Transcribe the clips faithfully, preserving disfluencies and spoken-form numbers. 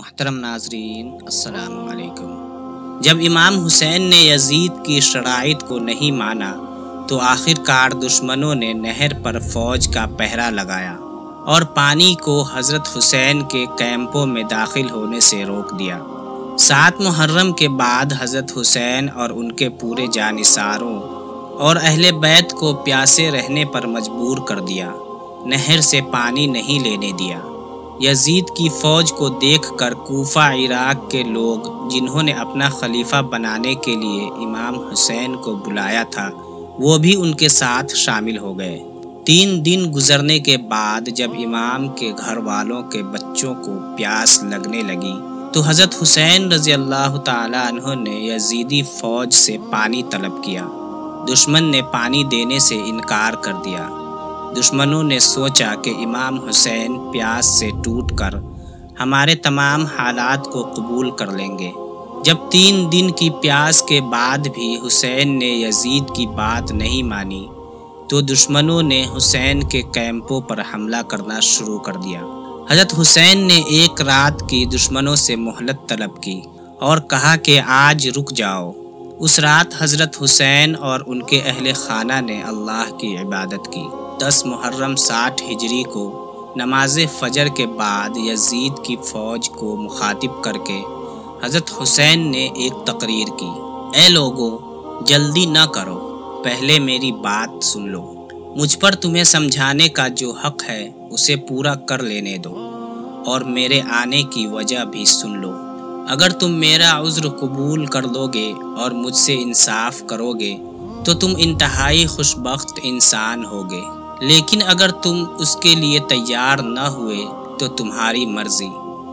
محترم ناظرین السلام علیکم۔ جب امام حسین نے یزید کی شرائط کو نہیں مانا تو آخر کار دشمنوں نے نہر پر فوج کا پہرا لگایا اور پانی کو حضرت حسین کے کیمپوں میں داخل ہونے سے روک دیا۔ سات محرم کے بعد حضرت حسین اور ان کے پورے جانثاروں اور اہل بیت کو پیاسے رہنے پر مجبور کر دیا، نہر سے پانی نہیں لینے دیا۔ یزید کی فوج کو دیکھ کر کوفہ عراق کے لوگ جنہوں نے اپنا خلیفہ بنانے کے لیے امام حسین کو بلایا تھا وہ بھی ان کے ساتھ شامل ہو گئے۔ تین دن گزرنے کے بعد جب امام کے گھر والوں کے بچوں کو پیاس لگنے لگی تو حضرت حسین رضی اللہ تعالی عنہ نے یزیدی فوج سے پانی طلب کیا۔ دشمن نے پانی دینے سے انکار کر دیا۔ دشمنوں نے سوچا کہ امام حسین پیاس سے ٹوٹ کر ہمارے تمام حالات کو قبول کر لیں گے۔ جب تین دن کی پیاس کے بعد بھی حسین نے یزید کی بات نہیں مانی تو دشمنوں نے حسین کے کیمپوں پر حملہ کرنا شروع کر دیا۔ حضرت حسین نے ایک رات کی دشمنوں سے مہلت طلب کی اور کہا کہ آج رک جاؤ۔ اس رات حضرت حسین اور ان کے اہل خانہ نے اللہ کی عبادت کی۔ دس محرم ساٹھ ہجری کو نماز فجر کے بعد یزید کی فوج کو مخاطب کر کے حضرت حسین نے ایک تقریر کی: اے لوگو، جلدی نہ کرو، پہلے میری بات سن لو۔ مجھ پر تمہیں سمجھانے کا جو حق ہے اسے پورا کر لینے دو اور میرے آنے کی وجہ بھی سن لو۔ اگر تم میرا عذر قبول کر لو گے اور مجھ سے انصاف کرو گے تو تم انتہائی خوشبخت انسان ہوگے، لیکن اگر تم اس کے لیے تیار نہ ہوئے تو تمہاری مرضی،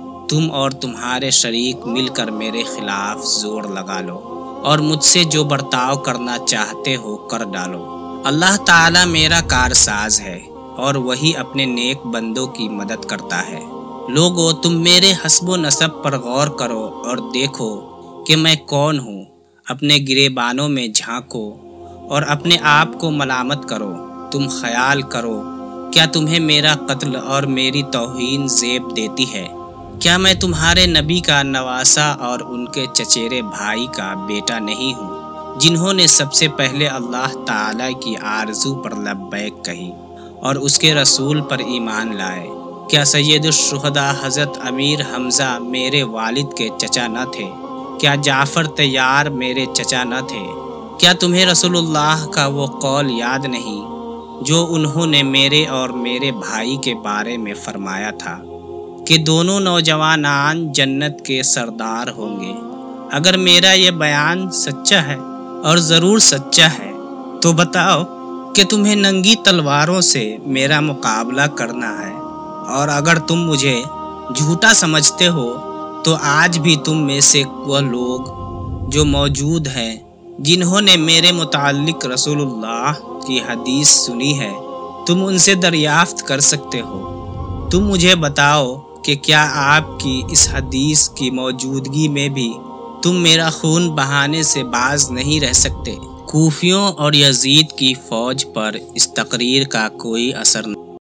تم اور تمہارے شریک مل کر میرے خلاف زور لگا لو اور مجھ سے جو برتاؤ کرنا چاہتے ہو کر ڈالو۔ اللہ تعالیٰ میرا کارساز ہے اور وہی اپنے نیک بندوں کی مدد کرتا ہے۔ لوگو، تم میرے حسب و نسب پر غور کرو اور دیکھو کہ میں کون ہوں۔ اپنے گریبانوں میں جھانکو اور اپنے آپ کو ملامت کرو۔ تم خیال کرو، کیا تمہیں میرا قتل اور میری توہین زیب دیتی ہے؟ کیا میں تمہارے نبی کا نواسا اور ان کے چچیرے بھائی کا بیٹا نہیں ہوں، جنہوں نے سب سے پہلے اللہ تعالی کی آرزو پر لبیک کہی اور اس کے رسول پر ایمان لائے؟ کیا سید الشہداء حضرت امیر حمزہ میرے والد کے چچا نہ تھے؟ کیا جعفر طیار میرے چچا نہ تھے؟ کیا تمہیں رسول اللہ کا وہ قول یاد نہیں جو انہوں نے میرے اور میرے بھائی کے بارے میں فرمایا تھا کہ دونوں نوجوانان جنت کے سردار ہوں گے؟ اگر میرا یہ بیان سچا ہے اور ضرور سچا ہے تو بتاؤ کہ تمہیں ننگی تلواروں سے میرا مقابلہ کرنا ہے، اور اگر تم مجھے جھوٹا سمجھتے ہو تو آج بھی تم میں سے وہ لوگ جو موجود ہیں جنہوں نے میرے متعلق رسول اللہ کی حدیث سنی ہے، تم ان سے دریافت کر سکتے ہو۔ تم مجھے بتاؤ کہ کیا آپ کی اس حدیث کی موجودگی میں بھی تم میرا خون بہانے سے باز نہیں رہ سکتے؟ کوفیوں اور یزید کی فوج پر اس تقریر کا کوئی اثر نہیں۔